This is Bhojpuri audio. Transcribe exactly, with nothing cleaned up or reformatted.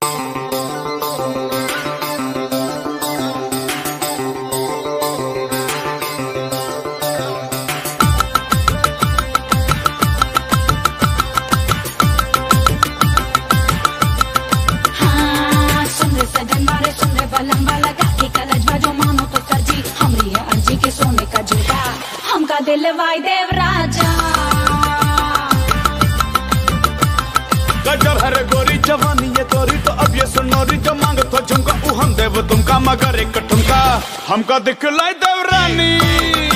दिल वाई देव राजा गजब है गोरी जवानी ये तोरी तो अब ये सुनोरी जो मांग तो झुमका ऊ हम देव तुमका मगर एक ठुमका हमका दिखलाई देव रानी।